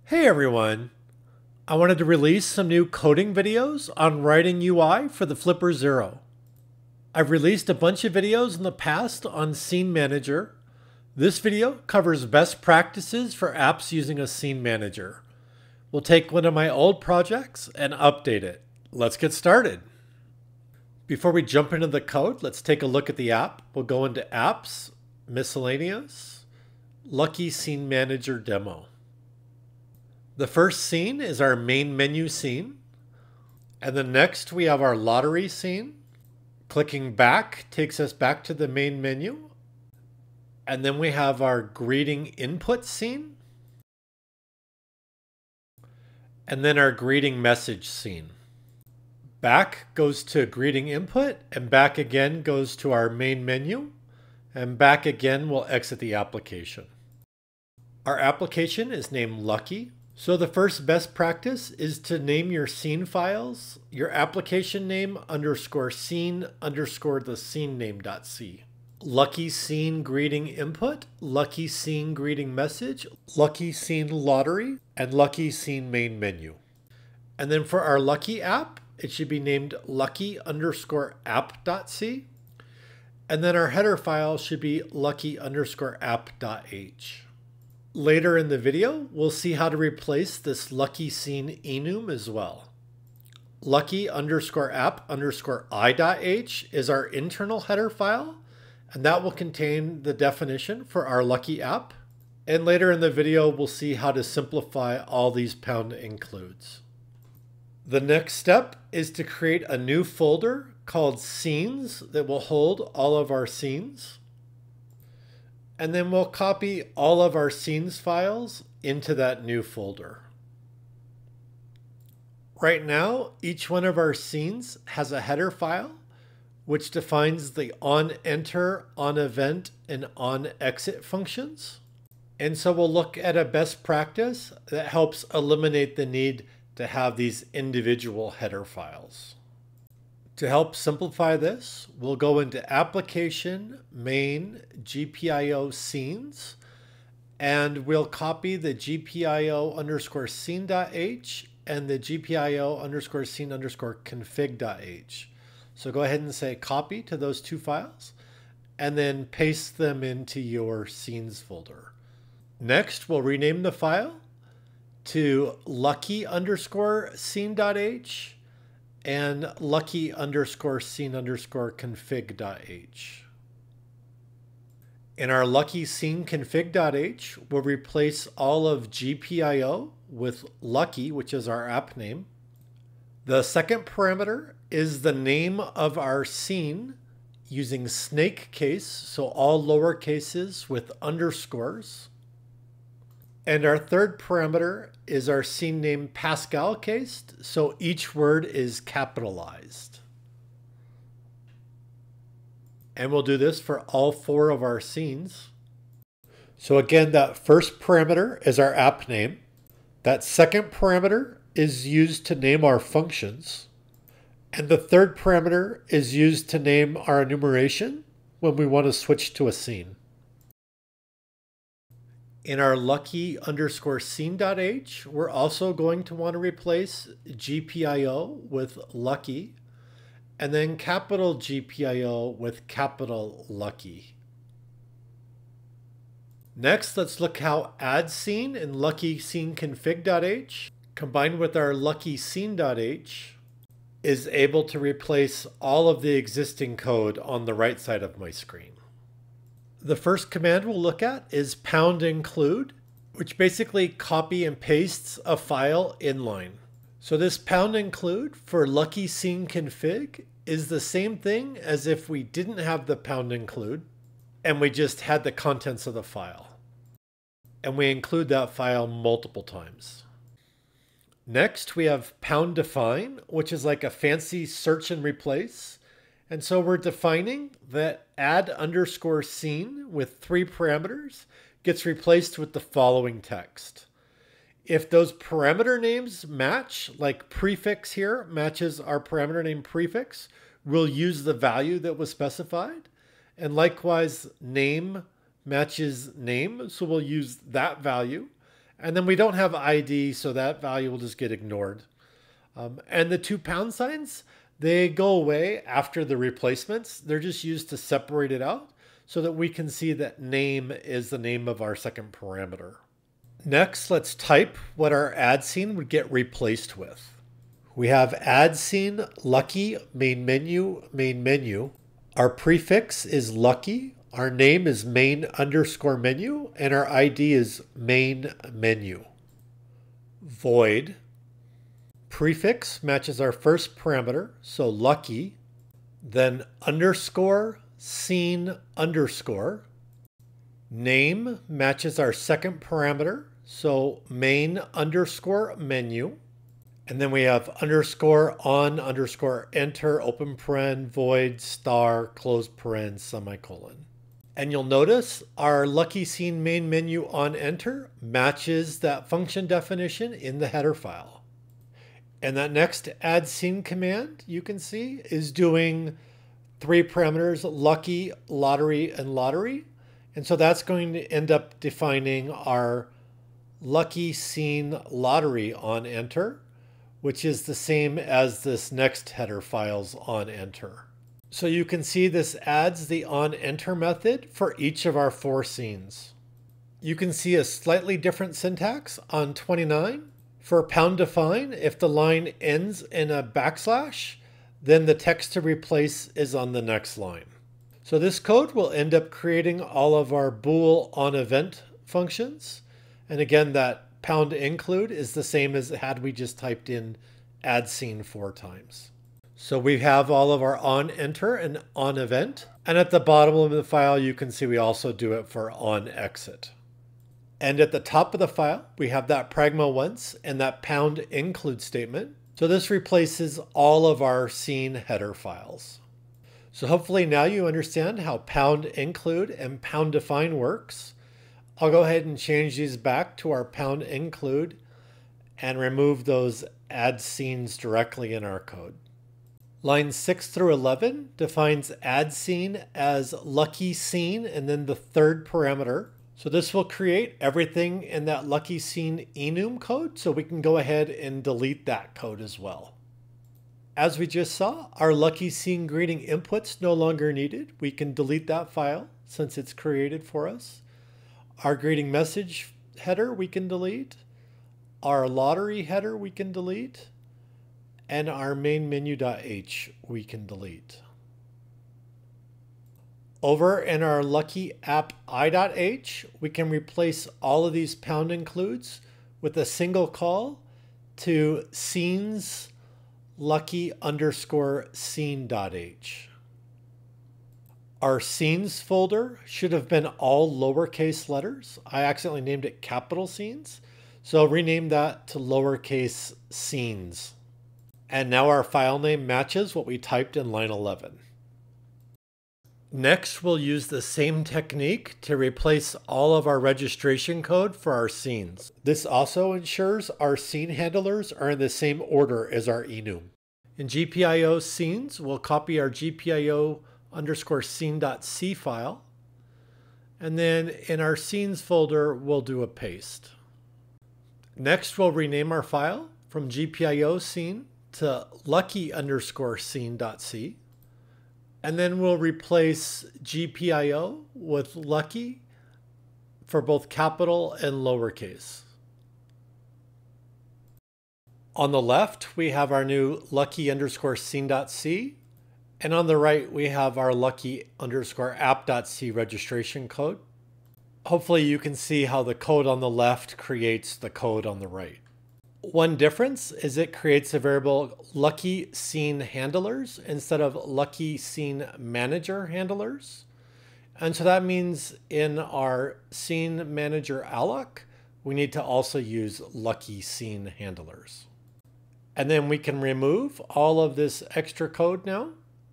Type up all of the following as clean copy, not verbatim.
Hey everyone! I wanted to release some new coding videos on writing UI for the Flipper Zero. I've released a bunch of videos in the past on SceneManager. This video covers best practices for apps using a SceneManager. We'll take one of my old projects and update it. Let's get started. Before we jump into the code, let's take a look at the app. We'll go into Apps, Miscellaneous, Lucky SceneManager Demo. The first scene is our main menu scene. And then next we have our lottery scene. Clicking back takes us back to the main menu. And then we have our greeting input scene. And then our greeting message scene. Back goes to greeting input, and back again goes to our main menu. And back again will exit the application. Our application is named Lucky. So the first best practice is to name your scene files, your application name underscore scene underscore the SceneName.c. Lucky scene greeting input, lucky scene greeting message, lucky scene lottery, and lucky scene main menu. And then for our lucky app, it should be named lucky underscore app.c. And then our header file should be lucky underscore app.h. Later in the video, we'll see how to replace this lucky scene enum as well. Lucky underscore app underscore i.h is our internal header file, and that will contain the definition for our lucky app. And later in the video, we'll see how to simplify all these pound includes. The next step is to create a new folder called scenes that will hold all of our scenes. And then we'll copy all of our scenes files into that new folder. Right now, each one of our scenes has a header file, which defines the onEnter, onEvent, and onExit functions. And so we'll look at a best practice that helps eliminate the need to have these individual header files. To help simplify this, we'll go into Application, Main, GPIO Scenes, and we'll copy the GPIO underscore scene.h and the GPIO underscore scene underscore config.h. So go ahead and say copy to those two files, and then paste them into your scenes folder. Next, we'll rename the file to lucky underscore scene.h and lucky underscore scene underscore config.h. In our lucky scene config.h, we'll replace all of GPIO with lucky, which is our app name. The second parameter is the name of our scene using snake case, so all lower cases with underscores. And our third parameter is our scene name Pascal cased, so each word is capitalized. And we'll do this for all four of our scenes. So again, that first parameter is our app name. That second parameter is used to name our functions. And the third parameter is used to name our enumeration when we want to switch to a scene. In our lucky underscore scene.h, we're also going to want to replace GPIO with lucky, and then capital GPIO with capital lucky. Next, let's look how add scene in lucky scene config.h combined with our lucky scene.h is able to replace all of the existing code on the right side of my screen. The first command we'll look at is pound include, which basically copy and pastes a file inline. So this pound include for lucky scene config is the same thing as if we didn't have the pound include and we just had the contents of the file. And we include that file multiple times. Next, we have pound define, which is like a fancy search and replace. And so we're defining that add underscore scene with 3 parameters gets replaced with the following text. If those parameter names match, like prefix here matches our parameter name prefix, we'll use the value that was specified. And likewise, name matches name, so we'll use that value. And then we don't have ID, so that value will just get ignored. And the 2 pound signs, they go away after the replacements. They're just used to separate it out so that we can see that name is the name of our second parameter. Next, let's type what our add scene would get replaced with. We have add scene, lucky, main menu, main menu. Our prefix is lucky. Our name is main_menu, and our ID is main menu. Void. Prefix matches our first parameter, so lucky. Then underscore, scene underscore. Name matches our second parameter, so main_menu. And then we have underscore on underscore enter, open paren, void, star, close paren, semicolon. And you'll notice our lucky scene main menu on enter matches that function definition in the header file. And that next add scene command you can see is doing 3 parameters, lucky, lottery, and lottery. And so that's going to end up defining our lucky scene lottery on enter, which is the same as this next header file's on enter. So you can see this adds the on enter method for each of our 4 scenes. You can see a slightly different syntax on 29. For pound define, if the line ends in a backslash, then the text to replace is on the next line. So this code will end up creating all of our bool on event functions. And again, that pound include is the same as had we just typed in add scene 4 times. So we have all of our on enter and on event. And at the bottom of the file, you can see we also do it for on exit. And at the top of the file, we have that pragma once and that pound include statement. So this replaces all of our scene header files. So hopefully now you understand how pound include and pound define works. I'll go ahead and change these back to our pound include and remove those add scenes directly in our code. Lines 6 through 11 defines add scene as lucky scene and then the third parameter. So this will create everything in that lucky scene enum code, so we can go ahead and delete that code as well. As we just saw, our lucky scene greeting input's no longer needed. We can delete that file since it's created for us. Our greeting message header we can delete. Our lottery header we can delete. And our main menu.h we can delete. Over in our lucky app i.h, we can replace all of these pound includes with a single call to scenes lucky_scene.h. Our scenes folder should have been all lowercase letters. I accidentally named it capital scenes, so rename that to lowercase scenes. And now our file name matches what we typed in line 11. Next, we'll use the same technique to replace all of our registration code for our scenes. This also ensures our scene handlers are in the same order as our enum. In GPIO scenes, we'll copy our GPIO_scene.c file. And then in our scenes folder, we'll do a paste. Next, we'll rename our file from GPIO scene to lucky_scene.c. And then we'll replace GPIO with lucky for both capital and lowercase. On the left, we have our new lucky_scene.c. And on the right, we have our lucky_app.c registration code. Hopefully you can see how the code on the left creates the code on the right. One difference is it creates a variable lucky scene handlers instead of lucky scene manager handlers. And so that means in our SceneManager alloc, we need to also use lucky scene handlers. And then we can remove all of this extra code now.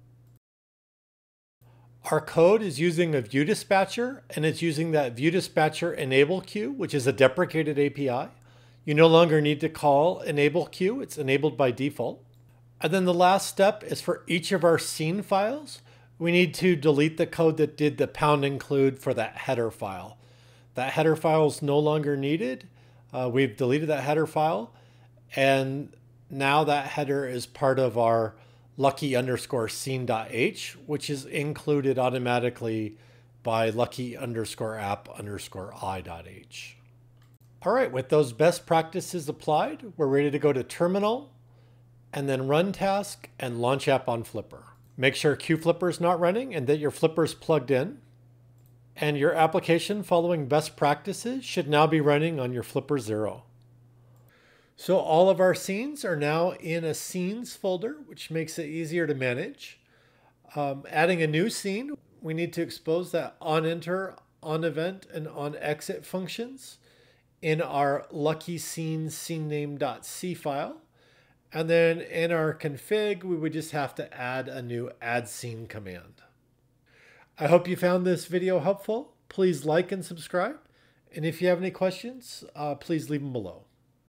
Our code is using a view dispatcher, and it's using that view dispatcher enable queue, which is a deprecated API. You no longer need to call enable queue, it's enabled by default. And then the last step is for each of our scene files, we need to delete the code that did the pound include for that header file. That header file is no longer needed. We've deleted that header file, and now that header is part of our lucky_scene.h, which is included automatically by lucky_app_i.h. All right, with those best practices applied, we're ready to go to terminal and then run task and launch app on Flipper. Make sure QFlipper is not running and that your Flipper is plugged in. And your application following best practices should now be running on your Flipper 0. So all of our scenes are now in a scenes folder, which makes it easier to manage. Adding a new scene, we need to expose that onEnter, onEvent, and onExit functions in our lucky scene SceneName.c file. And then in our config, we would just have to add a new add scene command. I hope you found this video helpful. Please like and subscribe. And if you have any questions, please leave them below.